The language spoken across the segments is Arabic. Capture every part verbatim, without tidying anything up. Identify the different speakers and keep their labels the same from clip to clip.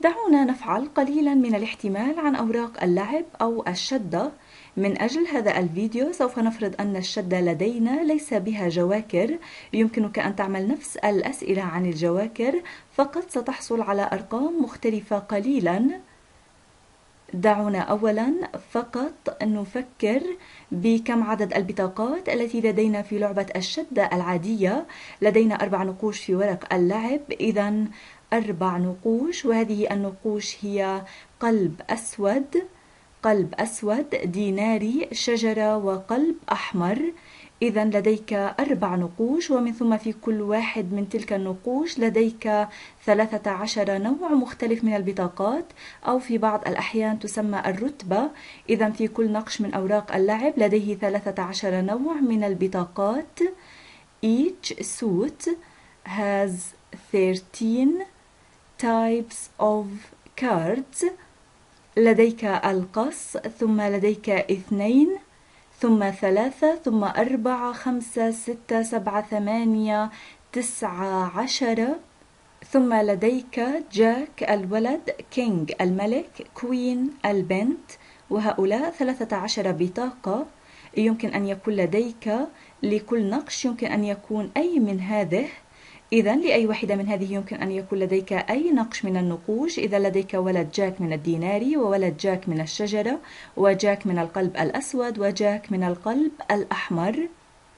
Speaker 1: دعونا نفعل قليلا من الاحتمال عن أوراق اللعب أو الشدة. من أجل هذا الفيديو سوف نفرض أن الشدة لدينا ليس بها جواكر. يمكنك أن تعمل نفس الأسئلة عن الجواكر، فقط ستحصل على أرقام مختلفة قليلا. دعونا أولا فقط نفكر بكم عدد البطاقات التي لدينا في لعبة الشدة العادية. لدينا أربع نقوش في ورق اللعب، إذن أربع نقوش، وهذه النقوش هي قلب أسود، قلب أسود، ديناري، شجرة، وقلب أحمر. إذا لديك أربع نقوش، ومن ثم في كل واحد من تلك النقوش لديك ثلاثة عشر نوع مختلف من البطاقات، أو في بعض الأحيان تسمى الرتبة. إذا في كل نقش من أوراق اللعب لديه ثلاثة عشر نوع من البطاقات. Each suit has thirteen types of cards. لديك القص، ثم لديك اثنين، ثم ثلاثة، ثم أربعة، خمسة، ستة، سبعة، ثمانية، تسعة عشر. ثم لديك جاك الولد، كينج الملك، كوين البنت، وهؤلاء ثلاثة عشر بطاقة. يمكن أن يكون لديك لكل نقش يمكن أن يكون أي من هذه. إذا لأي واحدة من هذه يمكن أن يكون لديك أي نقش من النقوش. إذا لديك ولد جاك من الديناري، وولد جاك من الشجرة، وجاك من القلب الأسود، وجاك من القلب الأحمر.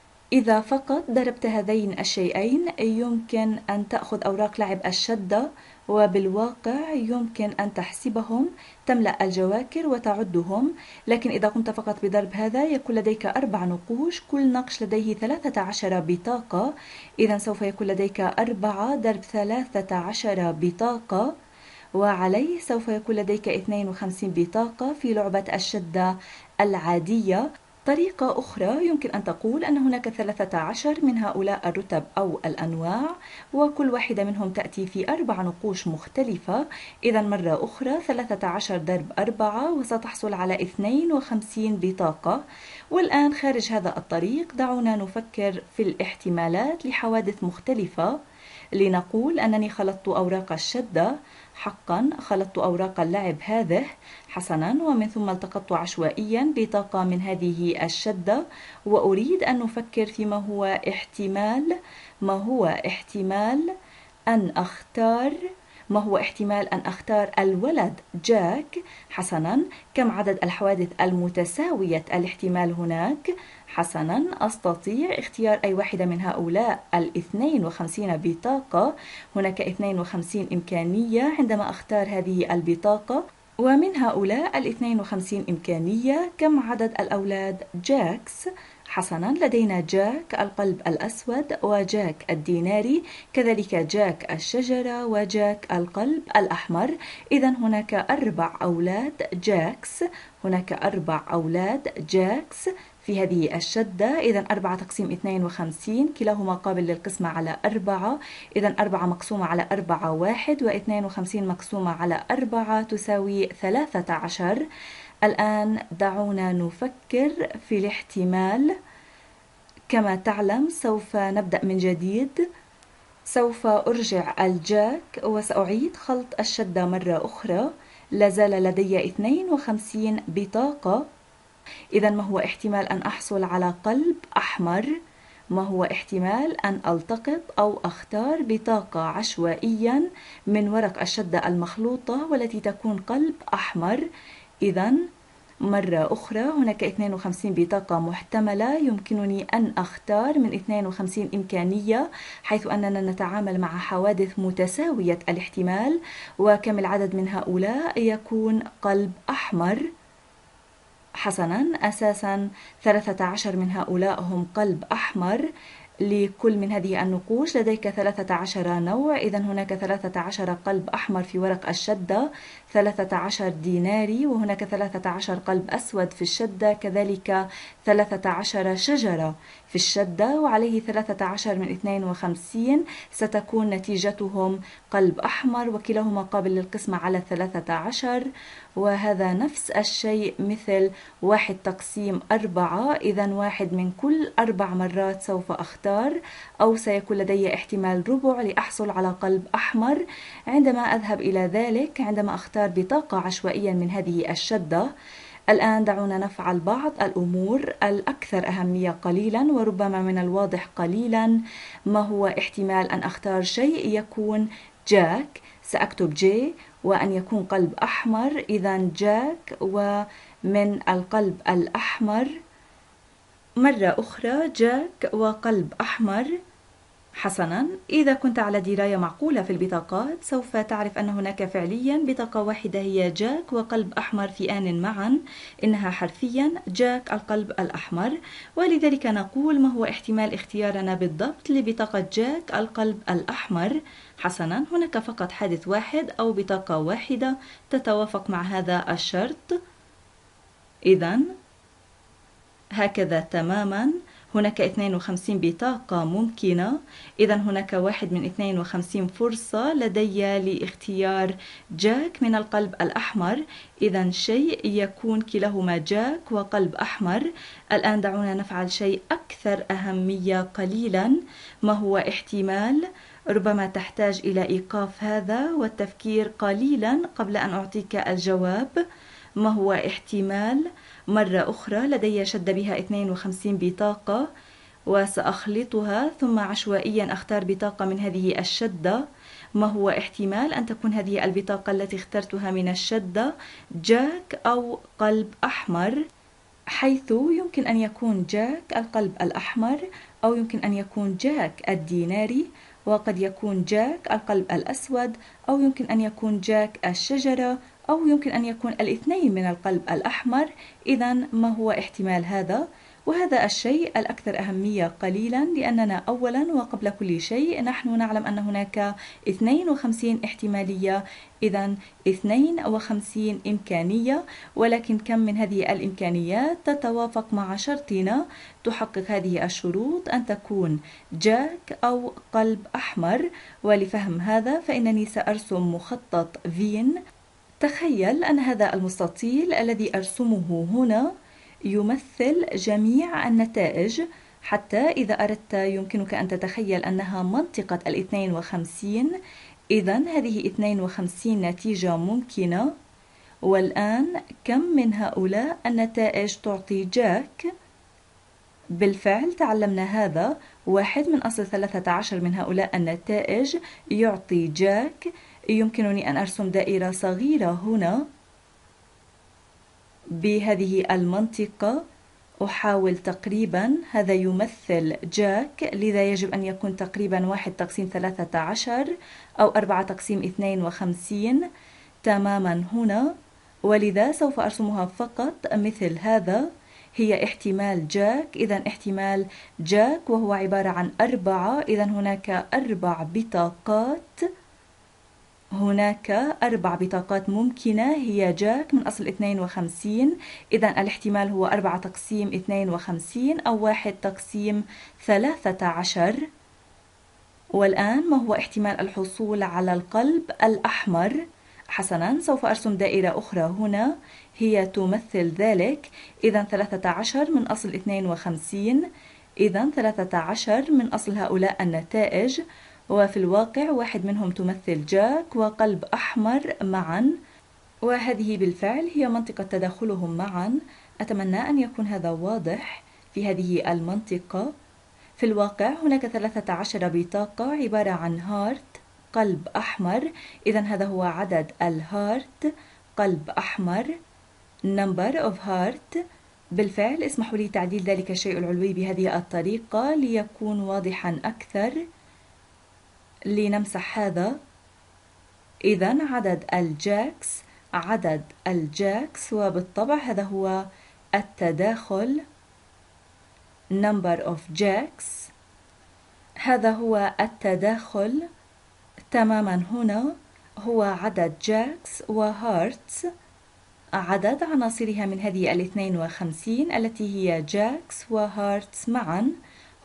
Speaker 1: إذا فقط ضربت هذين الشيئين يمكن أن تأخذ أوراق لعب الشدة، وبالواقع يمكن أن تحسبهم، تملأ الجواكر وتعدهم. لكن إذا قمت فقط بضرب هذا يكون لديك أربع نقوش، كل نقش لديه ثلاثة عشر بطاقة. إذا سوف يكون لديك أربعة ضرب ثلاثة عشر بطاقة، وعليه سوف يكون لديك اثنين وخمسين بطاقة في لعبة الشدة العادية. طريقة أخرى يمكن أن تقول أن هناك ثلاثة عشر من هؤلاء الرتب أو الأنواع، وكل واحدة منهم تأتي في أربع نقوش مختلفة. إذا مرة أخرى ثلاثة عشر ضرب أربعة، وستحصل على اثنين وخمسين بطاقة. والآن خارج هذا الطريق دعونا نفكر في الاحتمالات لحوادث مختلفة. لنقول أنني خلطت أوراق الشدة، حقا خلطت أوراق اللعب هذه حسنا، ومن ثم التقطت عشوائيا بطاقة من هذه الشدة، وأريد أن نفكر فيما هو احتمال ما هو احتمال أن أختار ما هو احتمال أن أختار الولد جاك. حسنا، كم عدد الحوادث المتساوية الاحتمال هناك؟ حسنا، أستطيع اختيار أي واحدة من هؤلاء الاثنين وخمسين بطاقة. هناك اثنين وخمسين إمكانية عندما أختار هذه البطاقة، ومن هؤلاء الاثنين وخمسين إمكانية كم عدد الأولاد جاكس؟ حسنا، لدينا جاك القلب الأسود، وجاك الديناري، كذلك جاك الشجرة، وجاك القلب الأحمر. إذا هناك أربع أولاد جاكس، هناك أربع أولاد جاكس في هذه الشدة. إذا أربعة تقسيم اثنين وخمسين، كلاهما قابل للقسمة على أربعة. إذا أربعة مقسومة على أربعة واحد، واثنين وخمسين مقسومة على أربعة تساوي ثلاثة عشر. الآن دعونا نفكر في الاحتمال. كما تعلم سوف نبدأ من جديد. سوف أرجع الجاك وسأعيد خلط الشدة مرة أخرى. لازال لدي اثنين وخمسين بطاقة. إذا ما هو احتمال أن أحصل على قلب أحمر؟ ما هو احتمال أن ألتقط أو أختار بطاقة عشوائيا من ورق الشدة المخلوطة والتي تكون قلب أحمر؟ إذا مرة أخرى هناك اثنين وخمسين بطاقة محتملة، يمكنني أن أختار من اثنين وخمسين إمكانية، حيث أننا نتعامل مع حوادث متساوية الاحتمال. وكم العدد من هؤلاء يكون قلب أحمر؟ حسنا، أساسا ثلاثة عشر من هؤلاء هم قلب أحمر. لكل من هذه النقوش لديك ثلاثة عشر نوع. إذا هناك ثلاثة عشر قلب أحمر في ورق الشدة، ثلاثة عشر ديناري، وهناك ثلاثة عشر قلب أسود في الشدة، كذلك ثلاثة عشر شجرة في الشدة وعليه ثلاثة عشر من اثنين وخمسين، ستكون نتيجتهم قلب أحمر وكلاهما قابل للقسمة على ثلاثة عشر، وهذا نفس الشيء مثل واحد تقسيم أربعة، إذا واحد من كل أربع مرات سوف أختار، أو سيكون لدي احتمال ربع لأحصل على قلب أحمر. عندما أذهب إلى ذلك، عندما أختار بطاقة عشوائيا من هذه الشدة. الآن دعونا نفعل بعض الأمور الأكثر أهمية قليلا، وربما من الواضح قليلا ما هو احتمال أن أختار شيء يكون جاك. سأكتب جي وأن يكون قلب أحمر، إذا جاك، ومن القلب الأحمر مرة أخرى جاك وقلب أحمر. حسنا، إذا كنت على دراية معقولة في البطاقات سوف تعرف أن هناك فعليا بطاقة واحدة هي جاك وقلب أحمر في آن معا، إنها حرفيا جاك القلب الأحمر، ولذلك نقول ما هو احتمال اختيارنا بالضبط لبطاقة جاك القلب الأحمر. حسنا، هناك فقط حادث واحد أو بطاقة واحدة تتوافق مع هذا الشرط، إذن هكذا تماما. هناك اثنين وخمسين بطاقة ممكنة، إذا هناك واحد من اثنين وخمسين فرصة لدي لاختيار جاك من القلب الأحمر، إذا شيء يكون كلاهما جاك وقلب أحمر. الآن دعونا نفعل شيء أكثر أهمية قليلا. ما هو احتمال؟ ربما تحتاج إلى إيقاف هذا والتفكير قليلا قبل أن أعطيك الجواب. ما هو احتمال؟ مرة أخرى لدي شدة بها اثنين وخمسين بطاقة، وسأخلطها ثم عشوائيا أختار بطاقة من هذه الشدة. ما هو احتمال أن تكون هذه البطاقة التي اخترتها من الشدة جاك أو قلب أحمر، حيث يمكن أن يكون جاك القلب الأحمر، أو يمكن أن يكون جاك الديناري، وقد يكون جاك القلب الأسود، أو يمكن أن يكون جاك الشجرة، أو يمكن أن يكون الاثنين من القلب الأحمر. إذا ما هو احتمال هذا؟ وهذا الشيء الأكثر أهمية قليلا، لأننا أولا وقبل كل شيء نحن نعلم أن هناك اثنين وخمسين احتمالية، إذا اثنين وخمسين إمكانية، ولكن كم من هذه الإمكانيات تتوافق مع شرطنا تحقق هذه الشروط أن تكون جاك أو قلب أحمر. ولفهم هذا فإنني سأرسم مخطط فين. تخيل أن هذا المستطيل الذي أرسمه هنا يمثل جميع النتائج، حتى إذا أردت يمكنك أن تتخيل أنها منطقة الاثنين وخمسين. إذن هذه اثنين وخمسين نتيجة ممكنة، والآن كم من هؤلاء النتائج تعطي جاك؟ بالفعل تعلمنا هذا، واحد من أصل ثلاثة عشر من هؤلاء النتائج يعطي جاك. يمكنني أن أرسم دائرة صغيرة هنا بهذه المنطقة، أحاول تقريبا، هذا يمثل جاك، لذا يجب أن يكون تقريبا واحد تقسيم ثلاثة عشر أو أربعة تقسيم اثنين وخمسين تماما هنا، ولذا سوف أرسمها فقط مثل هذا. هي احتمال جاك، إذا احتمال جاك وهو عبارة عن أربعة، إذا هناك أربع بطاقات، هناك أربع بطاقات ممكنة هي جاك من أصل اثنين وخمسين، إذا الاحتمال هو أربعة تقسيم اثنين وخمسين أو واحد تقسيم ثلاثة عشر. والآن ما هو احتمال الحصول على القلب الأحمر؟ حسنا، سوف أرسم دائرة أخرى هنا هي تمثل ذلك، إذا ثلاثة عشر من أصل اثنين وخمسين، إذا ثلاثة عشر من أصل هؤلاء النتائج، وفي الواقع واحد منهم تمثل جاك وقلب أحمر معا، وهذه بالفعل هي منطقة تداخلهم معا. أتمنى أن يكون هذا واضح في هذه المنطقة. في الواقع هناك ثلاثة عشر بطاقة عبارة عن هارت قلب أحمر، إذا هذا هو عدد الهارت قلب أحمر number of heart. بالفعل اسمحوا لي تعديل ذلك الشيء العلوي بهذه الطريقة ليكون واضحا أكثر. لنمسح هذا. إذا عدد الجاكس عدد الجاكس وبالطبع هذا هو التداخل number of jacks، هذا هو التداخل تماما. هنا هو عدد جاكس وهارتس، عدد عناصرها من هذه الاثنين وخمسين التي هي جاكس وهارتس معا،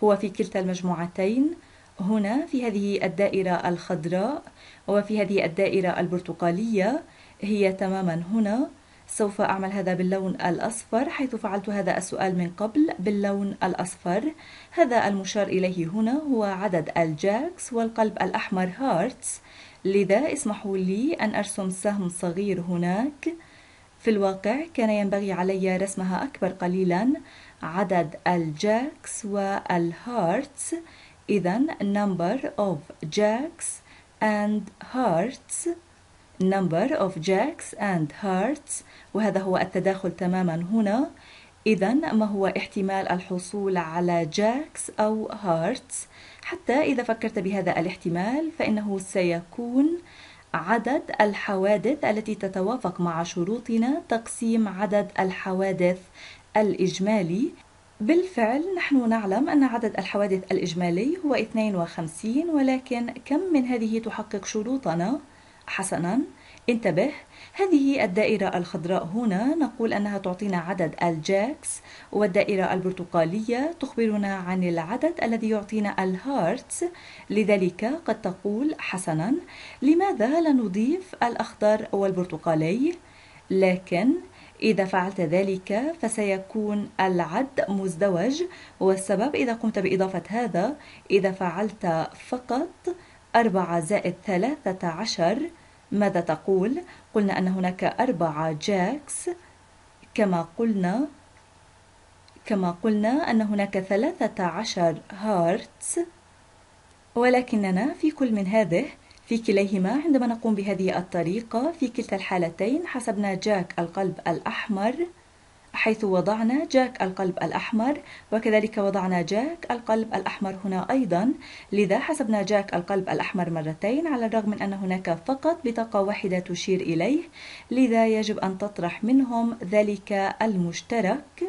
Speaker 1: هو في كلتا المجموعتين، هنا في هذه الدائرة الخضراء وفي هذه الدائرة البرتقالية، هي تماما هنا. سوف أعمل هذا باللون الأصفر حيث فعلت هذا السؤال من قبل باللون الأصفر. هذا المشار إليه هنا هو عدد الجاكس والقلب الأحمر هارتس، لذا اسمحوا لي أن أرسم سهم صغير هناك. في الواقع كان ينبغي علي رسمها أكبر قليلا، عدد الجاكس والهارتس. إذن number of jacks and hearts number of jacks and hearts، وهذا هو التداخل تماما هنا. إذن ما هو احتمال الحصول على جاكس أو هارتس؟ حتى إذا فكرت بهذا الاحتمال فإنه سيكون عدد الحوادث التي تتوافق مع شروطنا تقسيم عدد الحوادث الإجمالي. بالفعل نحن نعلم أن عدد الحوادث الإجمالي هو اثنين وخمسين، ولكن كم من هذه تحقق شروطنا؟ حسنا، انتبه، هذه الدائرة الخضراء هنا نقول أنها تعطينا عدد الجاكس، والدائرة البرتقالية تخبرنا عن العدد الذي يعطينا الهارتس. لذلك قد تقول حسنا، لماذا لا نضيف الأخضر والبرتقالي؟ لكن إذا فعلت ذلك فسيكون العد مزدوج، والسبب إذا قمت بإضافة هذا، إذا فعلت فقط أربعة زائد ثلاثة عشر ماذا تقول؟ قلنا أن هناك أربعة جاكس، كما قلنا كما قلنا أن هناك ثلاثة عشر هارتس، ولكننا في كل من هذه في كليهما عندما نقوم بهذه الطريقة في كلتا الحالتين حسبنا جاك القلب الأحمر، حيث وضعنا جاك القلب الأحمر وكذلك وضعنا جاك القلب الأحمر هنا أيضا. لذا حسبنا جاك القلب الأحمر مرتين على الرغم من أن هناك فقط بطاقة واحدة تشير إليه، لذا يجب أن تطرح منهم ذلك المشترك.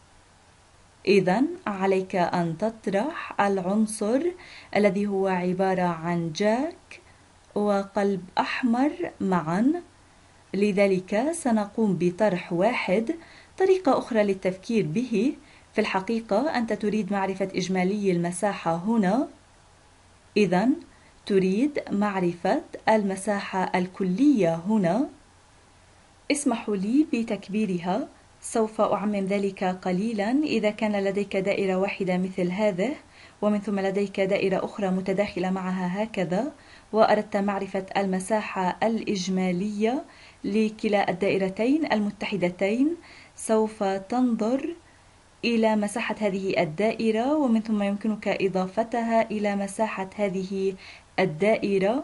Speaker 1: إذن عليك أن تطرح العنصر الذي هو عبارة عن جاك وقلب أحمر معا، لذلك سنقوم بطرح واحد. طريقة أخرى للتفكير به، في الحقيقة أنت تريد معرفة إجمالي المساحة هنا، إذن تريد معرفة المساحة الكلية هنا. اسمحوا لي بتكبيرها، سوف أعمم ذلك قليلا. إذا كان لديك دائرة واحدة مثل هذه ومن ثم لديك دائرة أخرى متداخلة معها هكذا، وأردت معرفة المساحة الإجمالية لكلا الدائرتين المتحدتين، سوف تنظر إلى مساحة هذه الدائرة ومن ثم يمكنك إضافتها إلى مساحة هذه الدائرة.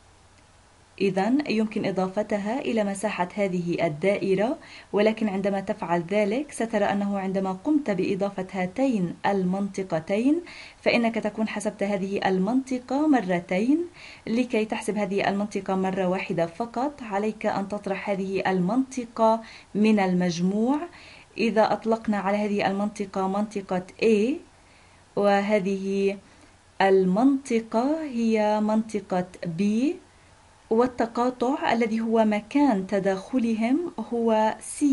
Speaker 1: إذن يمكن إضافتها إلى مساحة هذه الدائرة، ولكن عندما تفعل ذلك سترى أنه عندما قمت بإضافة هاتين المنطقتين فإنك تكون حسبت هذه المنطقة مرتين. لكي تحسب هذه المنطقة مرة واحدة فقط عليك أن تطرح هذه المنطقة من المجموع. إذا أطلقنا على هذه المنطقة منطقة A، وهذه المنطقة هي منطقة B، والتقاطع الذي هو مكان تداخلهم هو C،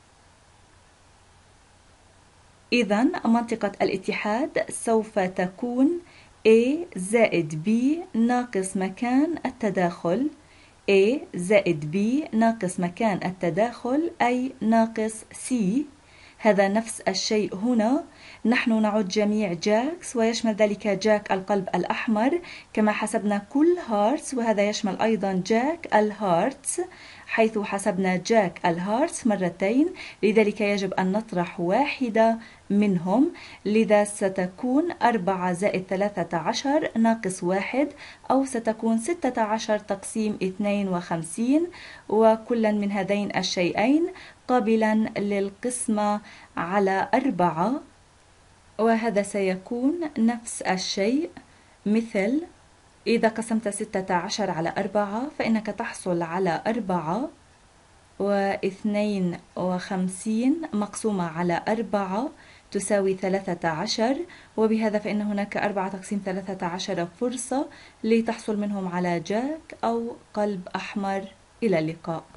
Speaker 1: إذن منطقة الاتحاد سوف تكون A زائد B ناقص مكان التداخل، A زائد B ناقص مكان التداخل أي ناقص C. هذا نفس الشيء هنا، نحن نعد جميع جاكس ويشمل ذلك جاك القلب الأحمر كما حسبنا كل هارتس، وهذا يشمل أيضا جاك الهارتس حيث حسبنا جاك الهارتس مرتين، لذلك يجب أن نطرح واحدة منهم. لذا ستكون أربعة زائد ثلاثة عشر ناقص واحد، أو ستكون ستة عشر تقسيم اثنين وخمسين، وكلا من هذين الشيئين قابلا للقسمة على أربعة، وهذا سيكون نفس الشيء مثل إذا قسمت ستة عشر على أربعة فإنك تحصل على أربعة، واثنين وخمسين مقسومة على أربعة تساوي ثلاثة عشر، وبهذا فإن هناك أربعة تقسيم ثلاثة عشر فرصة لتحصل منهم على جاك أو قلب أحمر. إلى اللقاء.